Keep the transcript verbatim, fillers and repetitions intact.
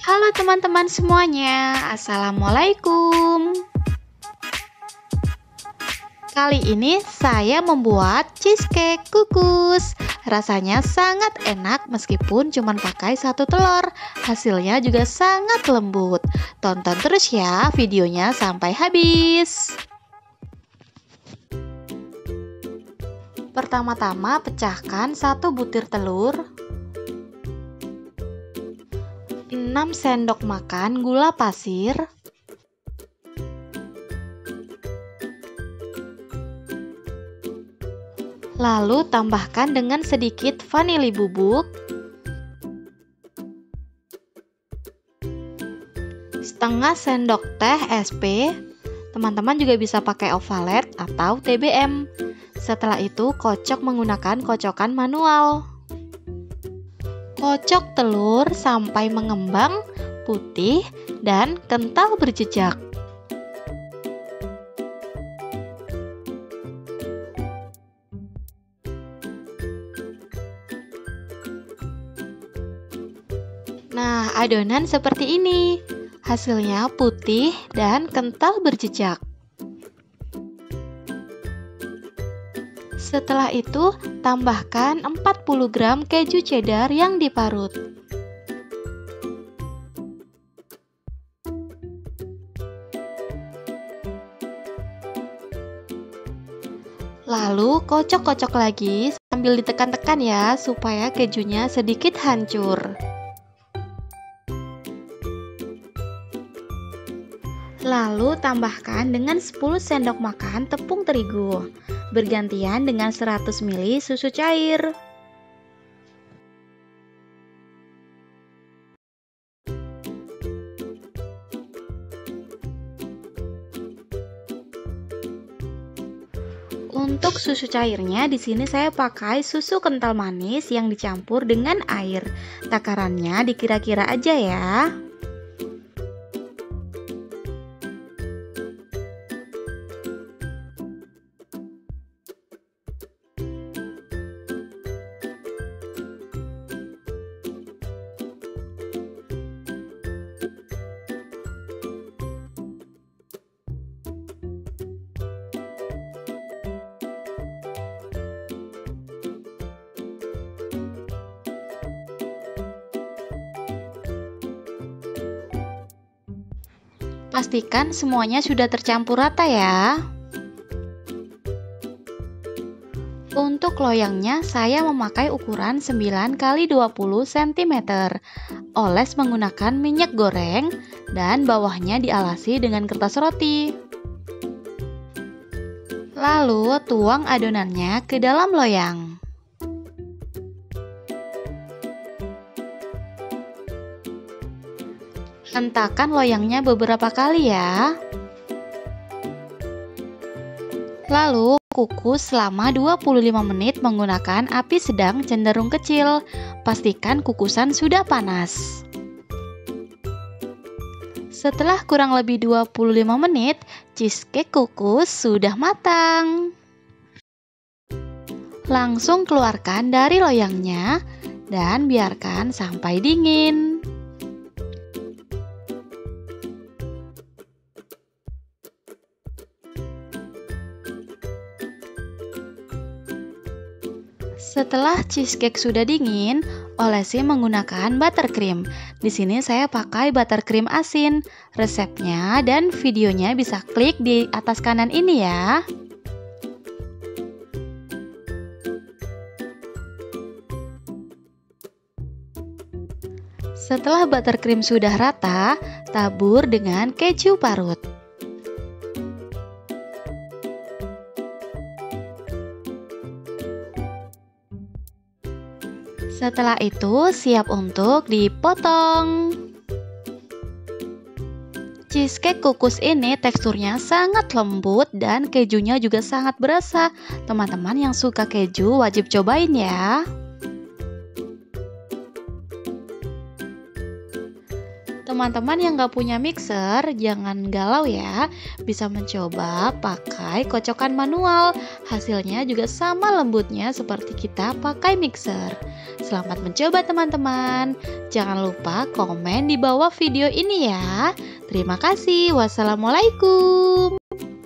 Halo teman-teman semuanya, Assalamualaikum. Kali ini saya membuat cheesecake kukus. Rasanya sangat enak meskipun cuma pakai satu telur. Hasilnya juga sangat lembut. Tonton terus ya videonya sampai habis. Pertama-tama pecahkan satu butir telur, enam sendok makan gula pasir, lalu tambahkan dengan sedikit vanili bubuk, setengah sendok teh es pe, teman-teman juga bisa pakai ovalet atau te be em. Setelah itu kocok menggunakan kocokan manual. Kocok telur sampai mengembang, putih, dan kental berjejak. Nah, adonan seperti ini. Hasilnya putih dan kental berjejak. Setelah itu, tambahkan empat puluh gram keju cheddar yang diparut. Lalu kocok-kocok lagi sambil ditekan-tekan ya, supaya kejunya sedikit hancur. Lalu tambahkan dengan sepuluh sendok makan tepung terigu, bergantian dengan seratus mililiter susu cair. Untuk susu cairnya di sini saya pakai susu kental manis yang dicampur dengan air. Takarannya dikira-kira aja ya. Pastikan semuanya sudah tercampur rata ya. Untuk loyangnya saya memakai ukuran sembilan kali dua puluh sentimeter. Oles menggunakan minyak goreng dan bawahnya dialasi dengan kertas roti. Lalu tuang adonannya ke dalam loyang. Hentakan loyangnya beberapa kali ya. Lalu kukus selama dua puluh lima menit menggunakan api sedang cenderung kecil. Pastikan kukusan sudah panas. Setelah kurang lebih dua puluh lima menit, cheesecake kukus sudah matang. Langsung keluarkan dari loyangnya dan biarkan sampai dingin. Setelah cheesecake sudah dingin, olesi menggunakan buttercream. Di sini saya pakai buttercream asin. Resepnya dan videonya bisa klik di atas kanan ini ya. Setelah buttercream sudah rata, tabur dengan keju parut. Setelah itu siap untuk dipotong. Cheesecake kukus ini teksturnya sangat lembut dan kejunya juga sangat berasa. Teman-teman yang suka keju wajib cobain ya. Teman-teman yang nggak punya mixer, jangan galau ya. Bisa mencoba pakai kocokan manual. Hasilnya juga sama lembutnya seperti kita pakai mixer. Selamat mencoba teman-teman. Jangan lupa komen di bawah video ini ya. Terima kasih. Wassalamualaikum.